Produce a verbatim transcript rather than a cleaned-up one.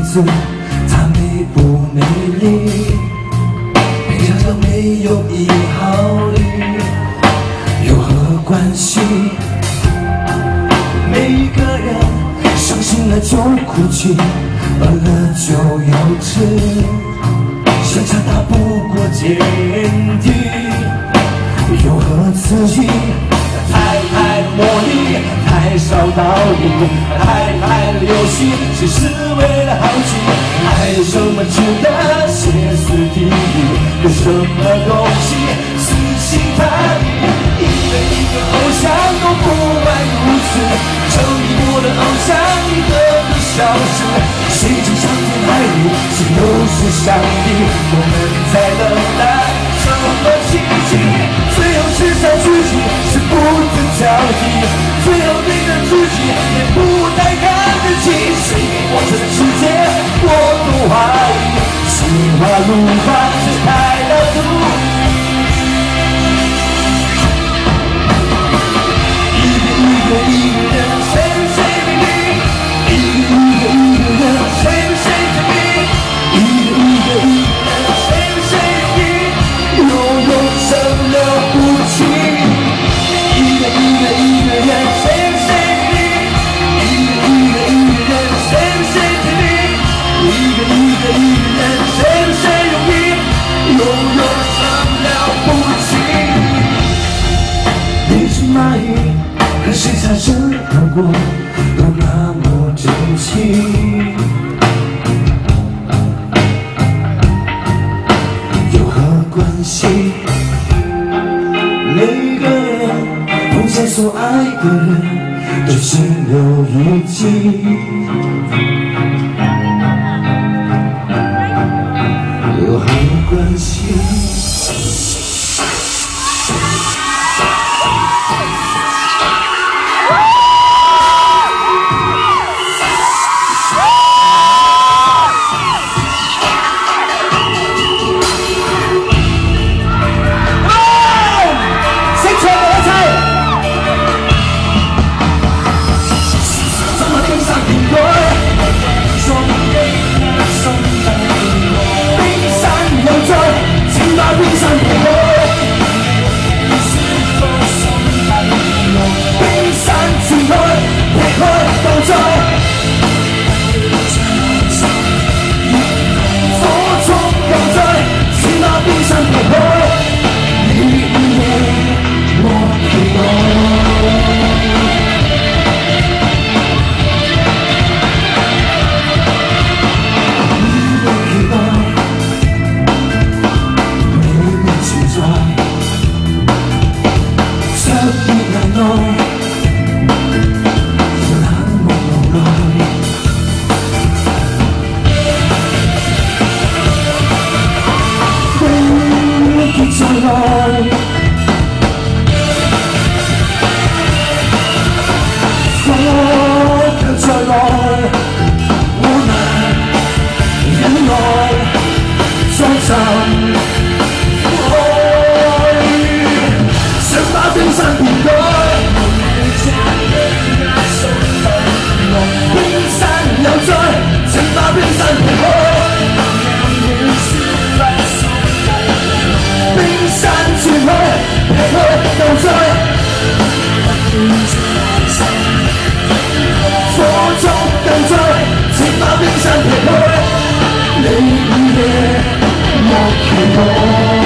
子，她美不美丽？别人没有一毫厘，有何关系？每一个人伤心了就哭泣，饿了就有吃，想想他不过芥蒂，有何刺激？太太魔力，太少道理，太太流行，只是为了好奇。还有什么值得歇斯底里？有什么东西死心塌地？一个一个偶像都不外如此，成迷我的偶像一个个消失。谁知上天海里，谁又是上帝？我们在等待什么奇迹？最后是伤自己，是不自交替，最后对着自己也不太看得起。谁给我这世界，我都怀疑。心花怒放是太大毒一个一个一个人，谁与谁比比？一个一个一个人，谁与谁争比？一个一个一个人，谁与谁比？又有什么了不起？一个一个一个人，谁与谁比？一个一个一个人，谁与谁比？一个一个一个人，谁与谁容易？又有什么了不起？你是蚂蚁，和谁擦身而过，都那么真情。有何关系？每个人碰见所爱的人，都心有余悸。有何关系？你也莫期望。